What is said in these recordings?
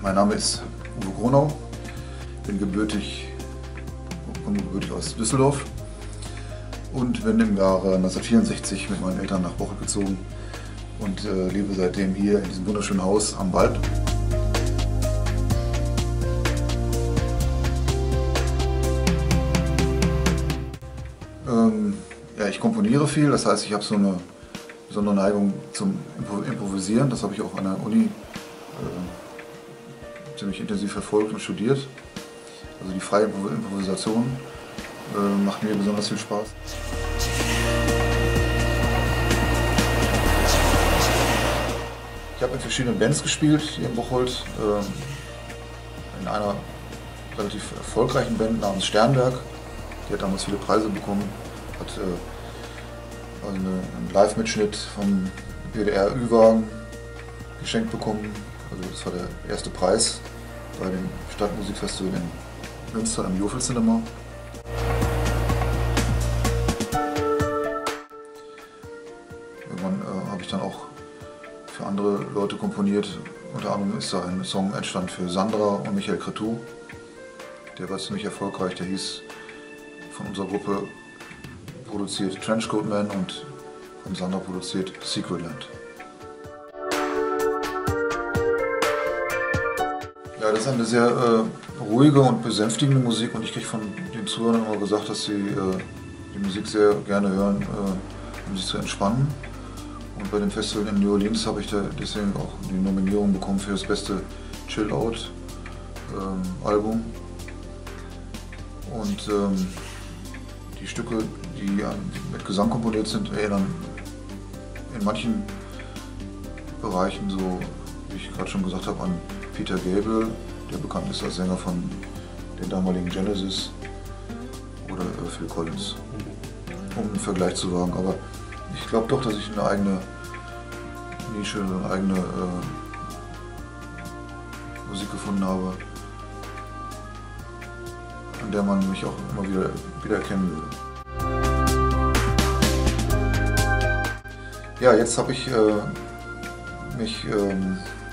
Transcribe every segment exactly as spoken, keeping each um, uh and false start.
Mein Name ist Uwe Gronau, bin gebürtig, komme gebürtig aus Düsseldorf und bin im Jahre neunzehnhundertvierundsechzig mit meinen Eltern nach Bocholt gezogen und äh, lebe seitdem hier in diesem wunderschönen Haus am Wald. Ähm, ja, ich komponiere viel, das heißt, ich habe so eine besondere Neigung zum Improvisieren. Das habe ich auch an der Uni äh, ziemlich intensiv verfolgt und studiert. Also die freie Improvisation äh, macht mir besonders viel Spaß. Ich habe in verschiedenen Bands gespielt hier in Bocholt. Äh, in einer relativ erfolgreichen Band namens Sternberg. Die hat damals viele Preise bekommen. Hat äh, also eine, einen Live-Mitschnitt vom W D R-Ü-Wagen geschenkt bekommen. Also das war der erste Preis bei dem Stadtmusikfestival in Münster im Jofel Cinema. Irgendwann äh, habe ich dann auch für andere Leute komponiert. Unter anderem ist da ein Song entstanden für Sandra und Michael Cretu. Der war ziemlich erfolgreich, der hieß von unserer Gruppe produziert Trenchcoat Man und von Sandra produziert Secretland. Ja, das ist eine sehr äh, ruhige und besänftigende Musik und ich kriege von den Zuhörern immer gesagt, dass sie äh, die Musik sehr gerne hören, äh, um sich zu entspannen. Und bei dem Festival in New Orleans habe ich da deswegen auch die Nominierung bekommen für das beste Chill-Out-Album. Ähm, und ähm, die Stücke, die mit Gesang komponiert sind, erinnern in manchen Bereichen, so wie ich gerade schon gesagt habe, an Peter Gabriel, der bekannt ist als Sänger von den damaligen Genesis, oder äh, Phil Collins, um einen Vergleich zu wagen. Aber ich glaube doch, dass ich eine eigene Nische, eine eigene äh, Musik gefunden habe, an der man mich auch immer wieder, wieder erkennen würde. Ja, jetzt habe ich äh, mich ähm,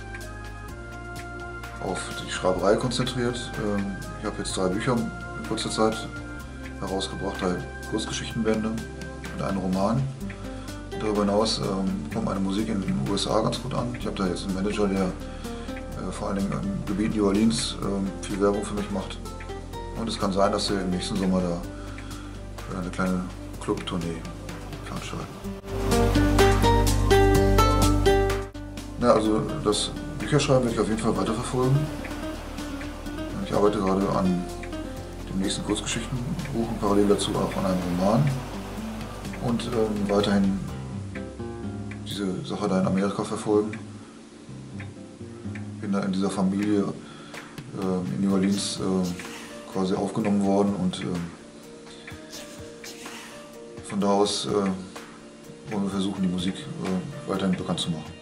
auf die Schreiberei konzentriert. Ähm, ich habe jetzt drei Bücher in kurzer Zeit herausgebracht, drei Kurzgeschichtenbände und einen Roman. Und darüber hinaus ähm, kommt meine Musik in den U S A ganz gut an. Ich habe da jetzt einen Manager, der äh, vor allen Dingen im Gebiet New Orleans äh, viel Werbung für mich macht. Und es kann sein, dass wir im nächsten Sommer da eine kleine Clubtournee veranstalten. Ja, also das Bücherschreiben werde ich auf jeden Fall weiterverfolgen. Ich arbeite gerade an dem nächsten Kurzgeschichtenbuch und parallel dazu auch an einem Roman. Und ähm, weiterhin diese Sache da in Amerika verfolgen. Bin da in dieser Familie äh, in New Orleans äh, quasi aufgenommen worden und äh, von da aus äh, wollen wir versuchen, die Musik äh, weiterhin bekannt zu machen.